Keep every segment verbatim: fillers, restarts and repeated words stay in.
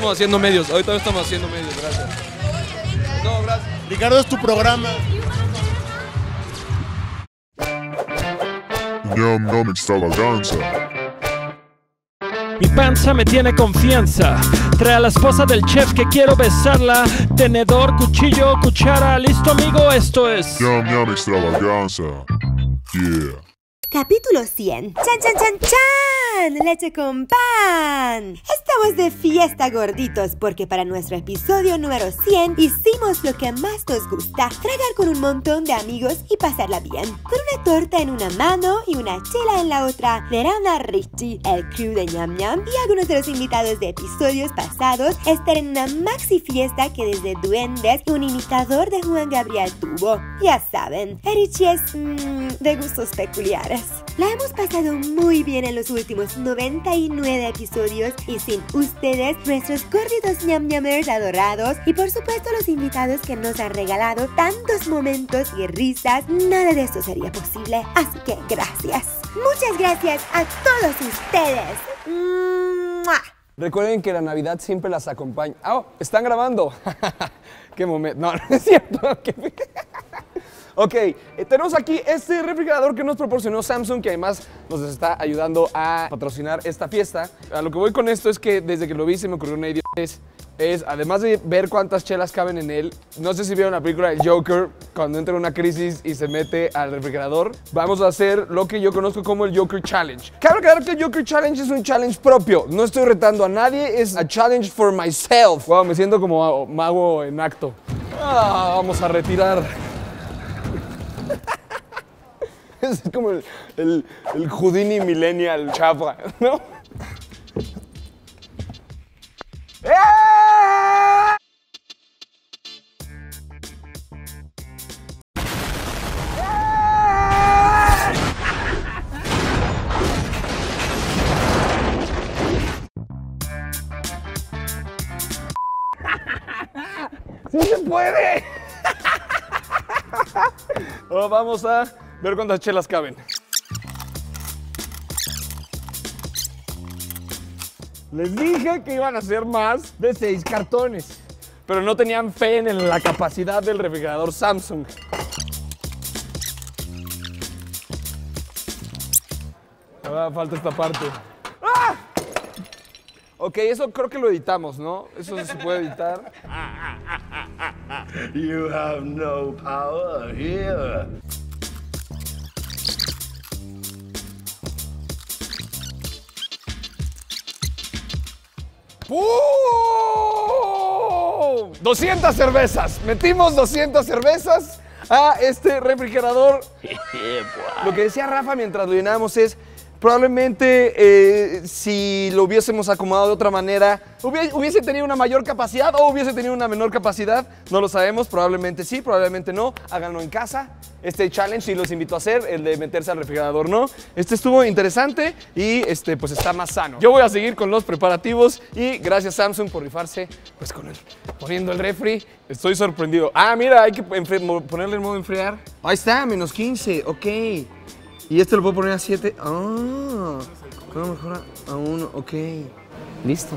estamos haciendo medios, ahorita estamos haciendo medios, gracias. No, gracias. Ricardo, es tu programa. Ñam ñam extravaganza. Mi panza me tiene confianza. Trae a la esposa del chef que quiero besarla. Tenedor, cuchillo, cuchara. Listo, amigo, esto es Ñam ñam extravaganza. Yeah. Capítulo cien. ¡Chan, chan, chan, chan! ¡Leche con pan! Estamos de fiesta, gorditos, porque para nuestro episodio número cien hicimos lo que más nos gusta: tragar con un montón de amigos y pasarla bien. Con una torta en una mano y una chela en la otra, verán a Richie, el crew de Ñam Ñam y algunos de los invitados de episodios pasados estar en una maxi fiesta que desde duendes y un imitador de Juan Gabriel tuvo. Ya saben, Richie es mmm, de gustos peculiares. La hemos pasado muy bien en los últimos noventa y nueve episodios y sin ustedes, nuestros gorditos ñam ñamers adorados y por supuesto los invitados que nos han regalado tantos momentos y risas, nada de esto sería posible. Así que gracias. Muchas gracias a todos ustedes. ¡Mua! Recuerden que la Navidad siempre las acompaña. ¡Oh! ¡Están grabando! ¡Qué momento! No, no es cierto. Ok, eh, tenemos aquí este refrigerador que nos proporcionó Samsung, que además nos está ayudando a patrocinar esta fiesta. A lo que voy con esto es que desde que lo vi se me ocurrió una idea. Es, es, además de ver cuántas chelas caben en él, no sé si vieron la película del Joker, cuando entra en una crisis y se mete al refrigerador, vamos a hacer lo que yo conozco como el Joker Challenge. Cabe aclarar que el Joker Challenge es un challenge propio, no estoy retando a nadie, es a challenge for myself. Wow, me siento como mago en acto. Ah, vamos a retirar. Es como el, el, el Houdini millennial chapa, ¿no? ¡Eh! ¡Sí se puede! Oh, vamos a ver cuántas chelas caben. Les dije que iban a ser más de seis cartones, pero no tenían fe en la capacidad del refrigerador Samsung. Ahora falta esta parte. ¡Ah! Ok, eso creo que lo editamos, ¿no? Eso se puede editar. You have no power here. ¡Uh! doscientas cervezas. Metimos doscientas cervezas a este refrigerador. Lo que decía Rafa mientras lo llenábamos es, probablemente eh, si lo hubiésemos acomodado de otra manera, hubiese, hubiese tenido una mayor capacidad o hubiese tenido una menor capacidad. No lo sabemos, probablemente sí, probablemente no. Háganlo en casa. Este challenge sí los invito a hacer, el de meterse al refrigerador, ¿no? Este estuvo interesante y este, pues está más sano. Yo voy a seguir con los preparativos y gracias Samsung por rifarse pues con el, poniendo el refri. Estoy sorprendido. Ah, mira, hay que ponerle el modo enfriar. Ahí está, menos quince, ok. Y este lo puedo poner a siete. Ah, ¿cómo mejora? A uno, ok. Listo.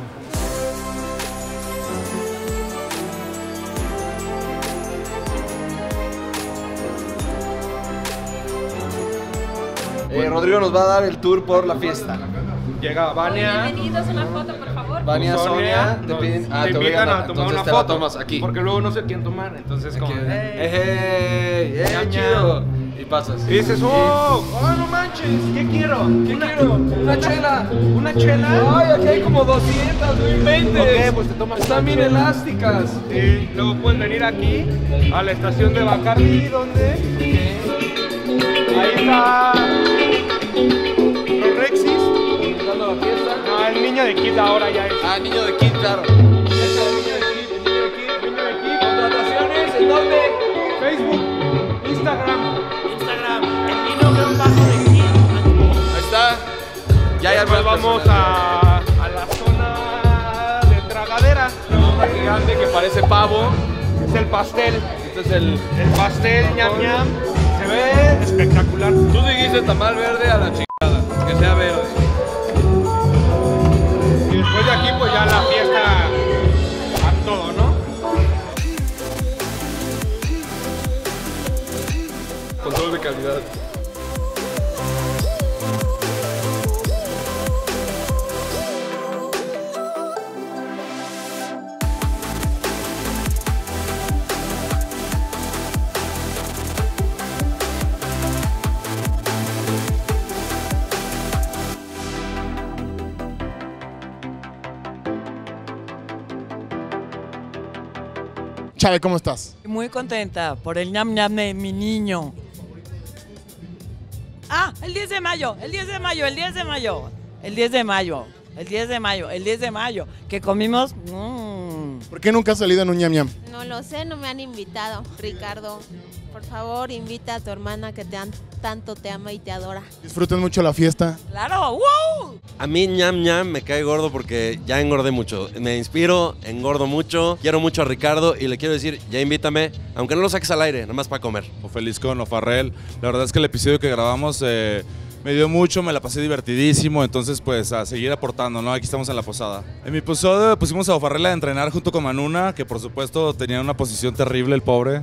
Eh, Rodrigo nos va a dar el tour por la fiesta. Llega Vania. Bienvenidos, una foto, por favor. Vania, Sonia, te piden, ah, te te invitan obligan a tomar entonces una te foto. la tomas aquí. Porque luego no sé quién tomar, entonces como... Aquí. Hey. ¡Ey! ¡Ey, Ñam, chido! ñam. Y pasas. Y dices, oh, oh, no manches, ¿qué quiero? ¿Qué una, quiero? Una chela. ¿Una chela? Ay, aquí hay como doscientas, no inventes. Ok, pues te tomas Están bien elásticas. Y luego pueden venir aquí, a la estación de Bacardi, donde... Ahí está... Los Rexis. Dando la fiesta. Ah, el niño de Kid ahora ya es. Ah, niño de Kid, claro. Este es el niño de Kid, el niño de Kid, el niño de Kid. Contrataciones, ¿en dónde? Facebook, Instagram. Instagram, el niño guión bajo de Kid. Ahí está. Ya, ya Después vamos a, a la zona de tragadera. Una gigante que parece pavo. Es el pastel. Este es el... El pastel ñam ñam. Se ve espectacular. Tú dijiste tamal verde a la chingada. Que sea verde. Y después de aquí, pues ya la fiesta Chave, ¿cómo estás? Muy contenta por el ñam ñam de mi niño. Ah, el diez de mayo, el diez de mayo, el diez de mayo, el diez de mayo, el diez de mayo, el diez de mayo, que comimos... Mmm. ¿Por qué nunca has salido en un ñam ñam? No lo sé, no me han invitado. Ricardo, por favor, invita a tu hermana que te an- tanto te ama y te adora. Disfruten mucho la fiesta. ¡Claro! ¡Wow! A mí ñam ñam me cae gordo porque ya engordé mucho. Me inspiro, engordo mucho, quiero mucho a Ricardo y le quiero decir, ya invítame, aunque no lo saques al aire, nada más para comer. O feliz con Ofarrell. La verdad es que el episodio que grabamos eh, me dio mucho, me la pasé divertidísimo, entonces pues a seguir aportando, ¿no? Aquí estamos en la posada. En mi episodio pusimos a Ofarrell a entrenar junto con Manuna, que por supuesto tenía una posición terrible el pobre.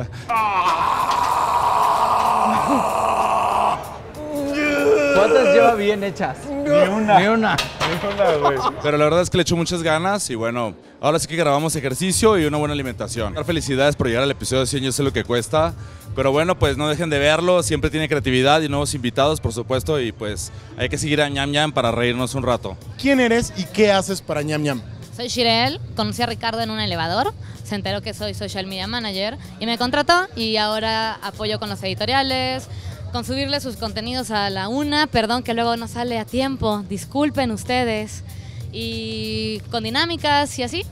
¿Cuántas lleva bien hechas? Ni una. Ni una. Ni una, güey. Pero la verdad es que le echo muchas ganas y bueno, ahora sí que grabamos ejercicio y una buena alimentación. Dar felicidades por llegar al episodio cien, yo sé lo que cuesta. Pero bueno, pues no dejen de verlo, siempre tiene creatividad y nuevos invitados, por supuesto, y pues hay que seguir a ñam ñam para reírnos un rato. ¿Quién eres y qué haces para ñam ñam? Soy Shirel, conocí a Ricardo en un elevador, se enteró que soy social media manager y me contrató y ahora apoyo con los editoriales, con subirle sus contenidos a la una, perdón que luego no sale a tiempo, disculpen ustedes, y con dinámicas y así.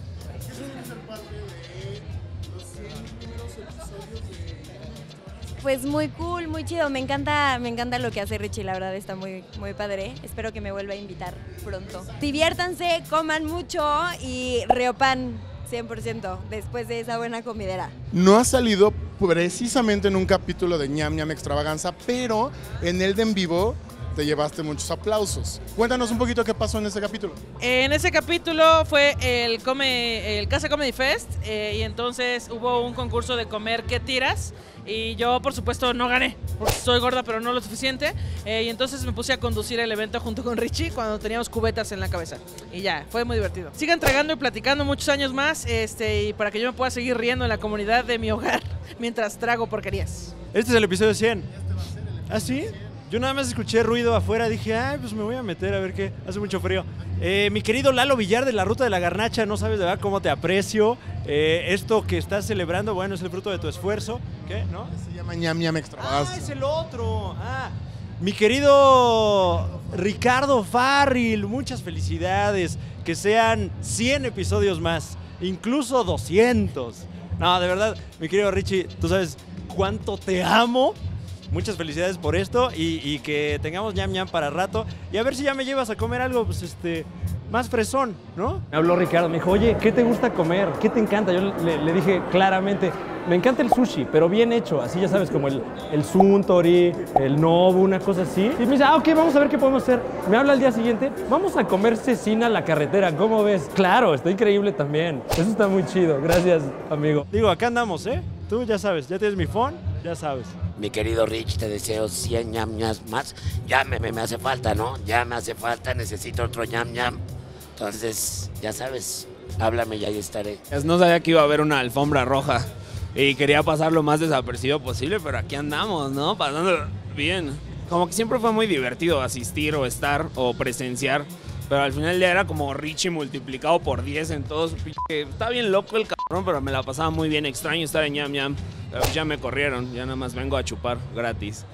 Pues muy cool, muy chido, me encanta, me encanta lo que hace Richie, la verdad está muy, muy padre, espero que me vuelva a invitar pronto. Diviértanse, coman mucho y reopan cien por ciento después de esa buena comidera. No has salido precisamente en un capítulo de ñam ñam extravaganza, pero en el de en vivo te llevaste muchos aplausos. Cuéntanos un poquito qué pasó en ese capítulo. En ese capítulo fue el, come, el Casa Comedy Fest eh, y entonces hubo un concurso de comer qué tiras y yo por supuesto no gané porque soy gorda pero no lo suficiente eh, y entonces me puse a conducir el evento junto con Richie cuando teníamos cubetas en la cabeza y ya, fue muy divertido. Sigan tragando y platicando muchos años más este, y para que yo me pueda seguir riendo en la comunidad de mi hogar mientras trago porquerías. Este es el episodio cien. ¿Ah, sí? Yo nada más escuché ruido afuera, dije, ay, pues me voy a meter a ver qué, hace mucho frío. Eh, mi querido Lalo Villar de la Ruta de la Garnacha, no sabes de verdad cómo te aprecio. Eh, esto que estás celebrando, bueno, es el fruto de tu esfuerzo. ¿Qué? ¿No? Se llama ñam ñam extravaganza. Ah, es el otro. Ah, mi querido Ricardo Farril, muchas felicidades. Que sean cien episodios más, incluso doscientos. No, de verdad, mi querido Richie, tú sabes cuánto te amo. Muchas felicidades por esto y, y que tengamos ñam ñam para rato. Y a ver si ya me llevas a comer algo, pues este, más fresón, ¿no? Me habló Ricardo, me dijo, oye, ¿qué te gusta comer? ¿Qué te encanta? Yo le, le dije claramente, me encanta el sushi, pero bien hecho, así ya sabes, como el, el suntory, el nobu, una cosa así. Y me dice, ah, ok, vamos a ver qué podemos hacer. Me habla al día siguiente, vamos a comer cecina a la carretera, ¿cómo ves? Claro, está increíble también. Eso está muy chido, gracias, amigo. Digo, acá andamos, ¿eh? Tú ya sabes, ya tienes mi phone, ya sabes. Mi querido Rich, te deseo cien ñam ñams más. Ya me, me, me hace falta, ¿no? Ya me hace falta, necesito otro ñam ñam. Entonces, ya sabes, háblame y ahí estaré. No sabía que iba a haber una alfombra roja y quería pasar lo más desapercibido posible, pero aquí andamos, ¿no? Pasándolo bien. Como que siempre fue muy divertido asistir o estar o presenciar, pero al final ya era como Richie multiplicado por diez en todos. Está bien loco el cabrón, pero me la pasaba muy bien. Extraño estar en ñam ñam. Pero ya me corrieron, ya nada más vengo a chupar gratis.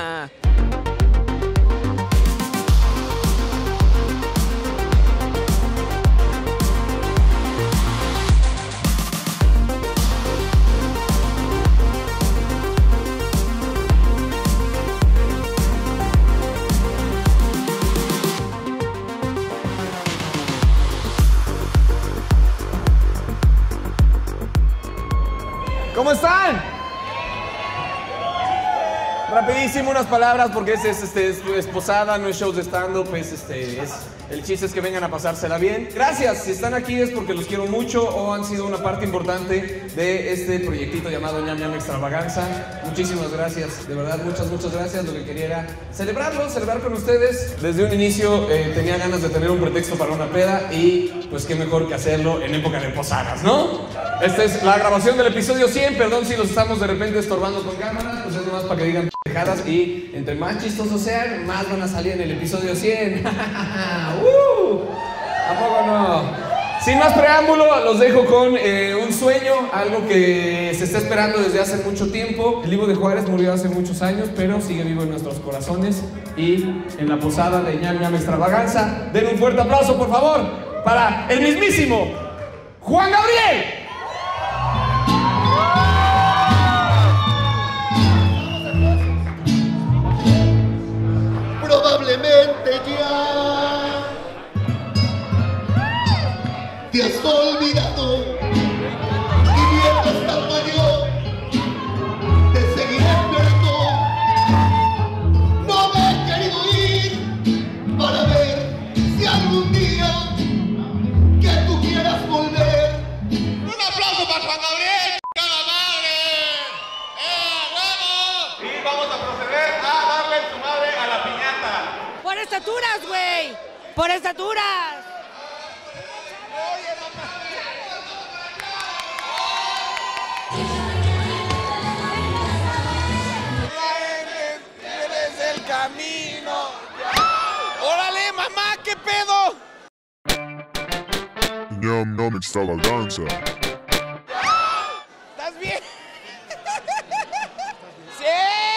¿Cómo están? Rapidísimo unas palabras porque es, es, este, es, es posada, no es shows de stand-up, es, este, es, el chiste es que vengan a pasársela bien. Gracias, si están aquí es porque los quiero mucho o han sido una parte importante de este proyectito llamado ñam ñam extravaganza. Muchísimas gracias, de verdad, muchas, muchas gracias. Lo que quería era celebrarlo, celebrar con ustedes. Desde un inicio eh, tenía ganas de tener un pretexto para una peda y pues qué mejor que hacerlo en época de posadas, ¿no? Esta es la grabación del episodio cien, perdón si los estamos de repente estorbando con cámara, pues es nomás para que digan pendejadas y entre más chistosos sean, más van a salir en el episodio cien. ¡Uh! ¿A poco no? Sin más preámbulo, los dejo con eh, un sueño, algo que se está esperando desde hace mucho tiempo. El Divo de Juárez murió hace muchos años, pero sigue vivo en nuestros corazones y en la posada de Ñam Ñam Extravaganza. Den un fuerte aplauso, por favor, para el mismísimo Juan Gabriel. Probablemente ya te has olvidado y mientras tanto yo te seguiré esperando. No me he querido ir para ver si algún día que tú quieras volver. Un aplauso para Juan Gabriel, ¡cada madre! ¡Eh, huevo! Y vamos a proceder a darle su madre a la piñata. ¡Por estaturas, güey! ¡Por estaturas! ¡Eres el camino! ¡Órale, mamá! ¿Qué pedo? Ñam Ñam Extravaganza. ¿Estás bien? ¡Sí!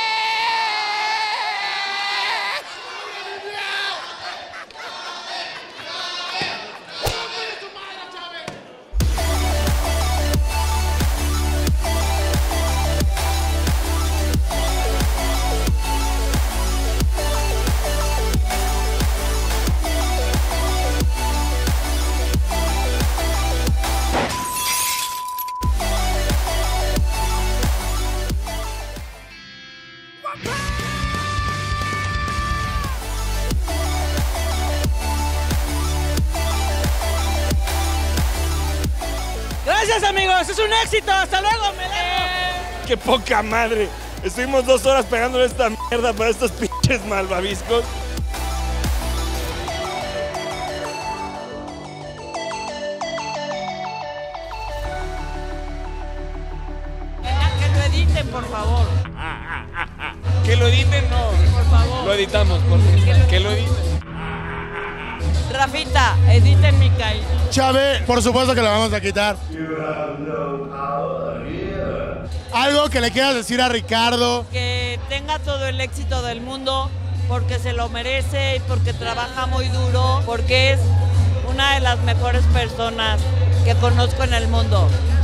Gracias, amigos, es un éxito. Hasta luego, me largo. ¡Qué poca madre! Estuvimos dos horas pegándole esta mierda para estos pinches malvaviscos. Que lo editen, por favor. Que lo editen, no. Por favor. Lo editamos, por favor. Que lo editen. Rafita, editen mi caída. Chave, por supuesto que la vamos a quitar. Algo que le quieras decir a Ricardo. Que tenga todo el éxito del mundo, porque se lo merece y porque trabaja muy duro, porque es una de las mejores personas que conozco en el mundo.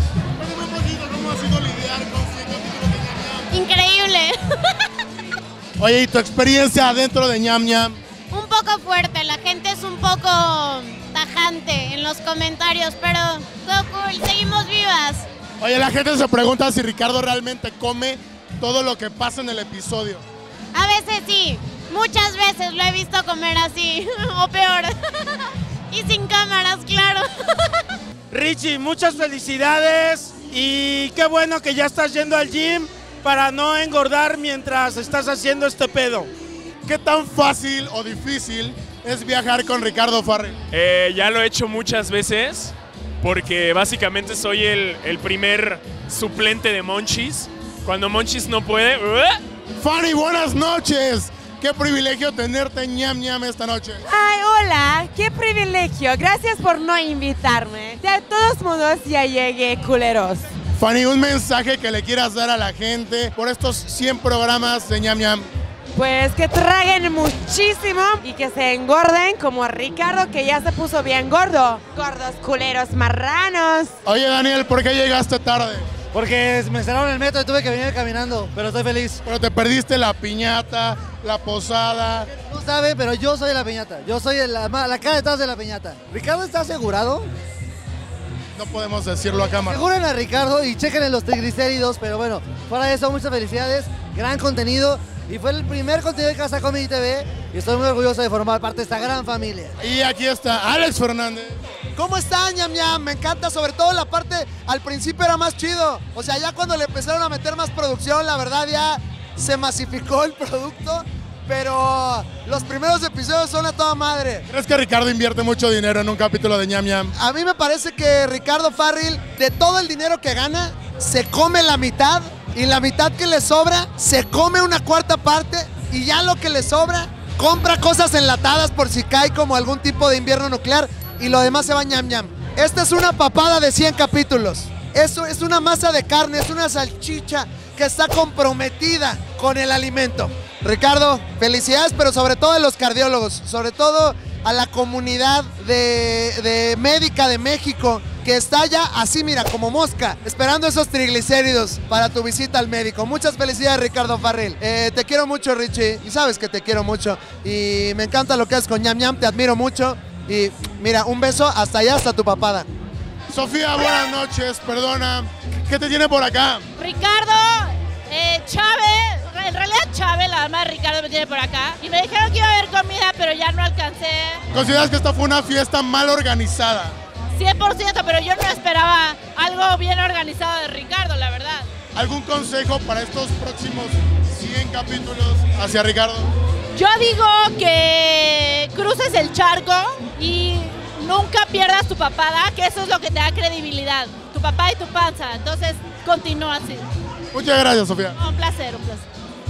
¿Cómo ha sido lidiar con cinco títulos de Ñam Increíble. Ñam? Oye, ¿y tu experiencia dentro de Ñam Ñam? Un poco fuerte, la gente es un poco tajante en los comentarios, pero todo cool, seguimos vivas. Oye, la gente se pregunta si Ricardo realmente come todo lo que pasa en el episodio. A veces sí, muchas veces lo he visto comer así, o peor. Y sin cámaras, claro. Richie, muchas felicidades y qué bueno que ya estás yendo al gym para no engordar mientras estás haciendo este pedo. ¿Qué tan fácil o difícil es viajar con Ricardo Farril? Eh, ya lo he hecho muchas veces porque básicamente soy el, el primer suplente de Monchis. Cuando Monchis no puede... ¡uh! Fanny, buenas noches. Qué privilegio tenerte en Ñam Ñam esta noche. Ay, hola, qué privilegio. Gracias por no invitarme. De todos modos ya llegué, culeros. Fanny, un mensaje que le quieras dar a la gente por estos cien programas de Ñam Ñam. Pues que traguen muchísimo y que se engorden como Ricardo, que ya se puso bien gordo. Gordos, culeros, marranos. Oye, Daniel, ¿por qué llegaste tarde? Porque me cerraron el metro y tuve que venir caminando, pero estoy feliz. Pero te perdiste la piñata, la posada. No sabe, pero yo soy la piñata. Yo soy la, la cara detrás de la piñata. ¿Ricardo está asegurado? No podemos decirlo a cámara. Aseguren a Ricardo y chequen los triglicéridos, pero bueno, fuera de eso, muchas felicidades, gran contenido. Y fue el primer contenido de Casa Comedy T V y estoy muy orgulloso de formar parte de esta gran familia. Y aquí está Alex Fernández. ¿Cómo están, Ñam Ñam? Me encanta, sobre todo la parte, al principio era más chido. O sea, ya cuando le empezaron a meter más producción, la verdad ya se masificó el producto. Pero los primeros episodios son a toda madre. ¿Crees que Ricardo invierte mucho dinero en un capítulo de Ñam Ñam? A mí me parece que Ricardo Farril, de todo el dinero que gana, se come la mitad. Y la mitad que le sobra, se come una cuarta parte. Y ya lo que le sobra, compra cosas enlatadas por si cae como algún tipo de invierno nuclear. Y lo demás se va a Ñam Ñam. Esta es una papada de cien capítulos. Eso es una masa de carne, es una salchicha que está comprometida con el alimento. Ricardo, felicidades, pero sobre todo a los cardiólogos, sobre todo a la comunidad de, de médica de México, que está ya así, mira, como mosca, esperando esos triglicéridos para tu visita al médico. Muchas felicidades, Ricardo Farril. Eh, te quiero mucho, Richie, y sabes que te quiero mucho. Y me encanta lo que haces con Ñam Ñam, te admiro mucho. Y mira, un beso hasta allá, hasta tu papada. Sofía, buenas noches, perdona. ¿Qué te tiene por acá? Ricardo, eh, Chávez, en realidad Chávez, la mamá de Ricardo me tiene por acá. Y me dijeron que iba a haber comida, pero ya no alcancé. ¿Consideras que esta fue una fiesta mal organizada? cien por ciento, pero yo no esperaba algo bien organizado de Ricardo, la verdad. ¿Algún consejo para estos próximos cien capítulos hacia Ricardo? Yo digo que cruces el charco y nunca pierdas tu papada, que eso es lo que te da credibilidad. Tu papá y tu panza. Entonces, continúa así. Muchas gracias, Sofía. No, un placer, un placer.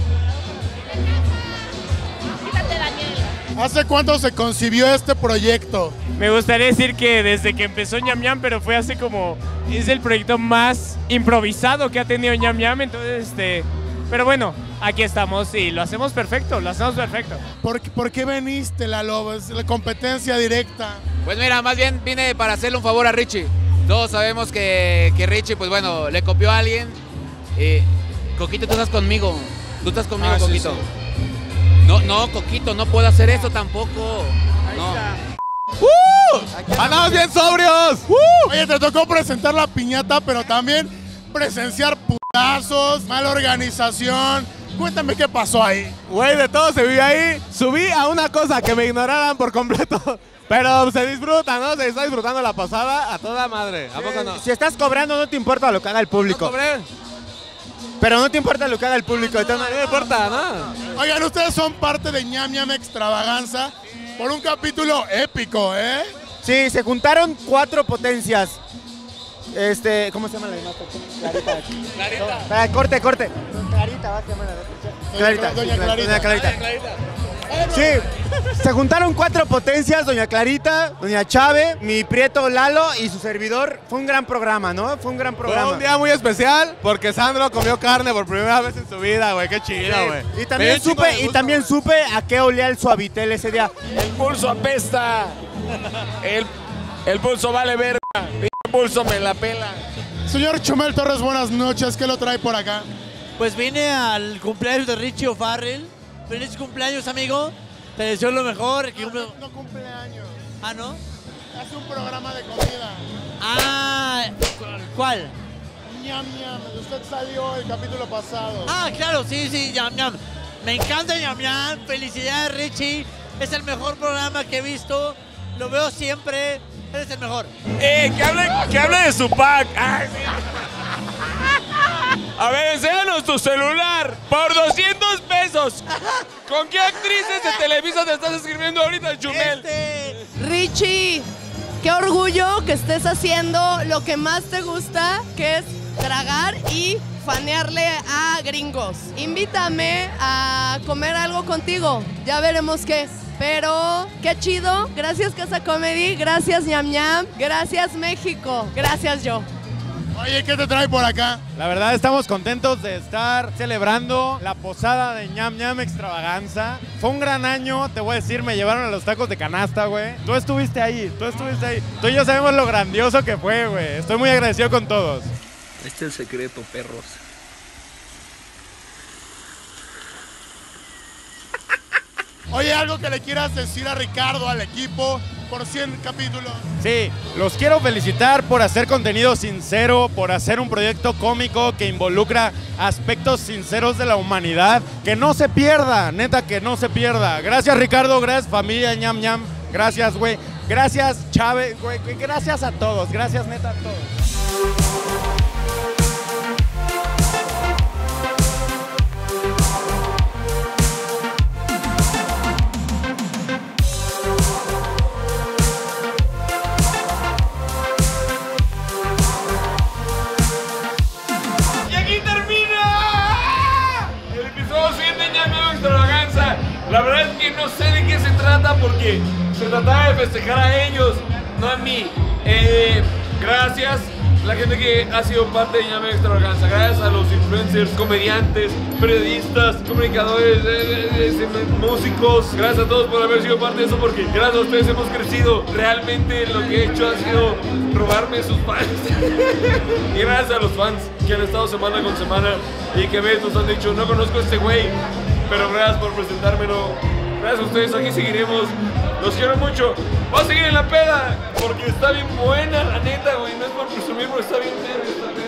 Fíjate, Daniel. ¿Hace cuánto se concibió este proyecto? Me gustaría decir que desde que empezó Ñam Ñam, pero fue hace como... Es el proyecto más improvisado que ha tenido Ñam Ñam, entonces este... Pero bueno, aquí estamos y lo hacemos perfecto, lo hacemos perfecto. ¿Por, por qué veniste, Lalo? Es la competencia directa. Pues mira, más bien vine para hacerle un favor a Richie. Todos sabemos que, que Richie, pues bueno, le copió a alguien. Eh, Coquito, tú estás conmigo. Tú estás conmigo, ah, Coquito. Sí, sí. No, no, Coquito, no puedo hacer eso tampoco. Ahí no. Está. ¡Uh! ¡Andamos bien sobrios! ¡Uh! Oye, te tocó presentar la piñata, pero también presenciar putazos, mala organización. Cuéntame qué pasó ahí. Güey, de todo se vive ahí. Subí a una cosa que me ignoraran por completo. Pero se disfruta, ¿no? Se está disfrutando la pasada a toda madre. ¿A poco no? Si estás cobrando, no te importa lo que haga el público. No cobré. Pero no te importa lo que haga el público. No, no me importa, ¿no? Oigan, ustedes son parte de Ñam Ñam Extravaganza por un capítulo épico, ¿eh? Sí, se juntaron cuatro potencias. Este, ¿cómo se llama la demás? Clarita. Clarita. Para, corte, corte. Clarita, va a llamar a Clarita. Doña Clarita. Doña Clarita. Doña Clarita. Sí, se juntaron cuatro potencias, Doña Clarita, Doña Chávez, mi prieto Lalo y su servidor. Fue un gran programa, ¿no? Fue un gran programa. Fue un día muy especial porque Sandro comió carne por primera vez en su vida, güey. Qué chido, güey. Sí. Y también supe, y también supe a qué olía el Suavitel ese día. El pulso apesta. El, el pulso vale verga. El pulso me la pela. Señor Chumel Torres, buenas noches. ¿Qué lo trae por acá? Pues vine al cumpleaños de Richie O'Farrell. Feliz cumpleaños, amigo. Te deseo lo mejor. No, no, no cumpleaños. Ah, ¿no? Hace un programa de comida. Ah, ¿cuál? Ñam Ñam. Usted salió el capítulo pasado. Ah, claro, sí, sí, Ñam Ñam. Me encanta Ñam Ñam. Felicidades, Richie. Es el mejor programa que he visto. Lo veo siempre. Eres el mejor. Eh, que hable, que hable de su pack. Ay, sí. A ver, enséñanos tu celular por doscientos pesos. ¿Con qué actrices de Televisa te estás escribiendo ahorita, Chumel? Este... Richie, qué orgullo que estés haciendo lo que más te gusta, que es tragar y fanearle a gringos. Invítame a comer algo contigo, ya veremos qué. Pero qué chido, gracias Casa Comedy, gracias Ñam Ñam, gracias México, gracias yo. Oye, ¿qué te trae por acá? La verdad estamos contentos de estar celebrando la posada de Ñam Ñam Extravaganza. Fue un gran año, te voy a decir, me llevaron a los tacos de canasta, güey. Tú estuviste ahí, tú estuviste ahí. Tú y yo sabemos lo grandioso que fue, güey. Estoy muy agradecido con todos. Este es el secreto, perros. Oye, algo que le quieras decir a Ricardo, al equipo, por cien capítulos. Sí, los quiero felicitar por hacer contenido sincero, por hacer un proyecto cómico que involucra aspectos sinceros de la humanidad. Que no se pierda, neta, que no se pierda. Gracias, Ricardo, gracias, familia Ñam Ñam. Gracias, güey. Gracias, Chávez, güey. Gracias a todos, gracias, neta, a todos. La verdad es que no sé de qué se trata porque se trataba de festejar a ellos, no a mí. Eh, gracias la gente que ha sido parte de Ñam Extravaganza. Gracias a los influencers, comediantes, periodistas, comunicadores, eh, eh, eh, músicos. Gracias a todos por haber sido parte de eso, porque gracias a ustedes hemos crecido. Realmente lo que he hecho ha sido robarme sus fans. Y gracias a los fans que han estado semana con semana y que a veces nos han dicho, no conozco a este güey, pero gracias por presentármelo. Gracias a ustedes, aquí seguiremos. Los quiero mucho. Voy a seguir en la peda porque está bien buena, la neta, güey. No es por presumir, pero está bien buena esta peda.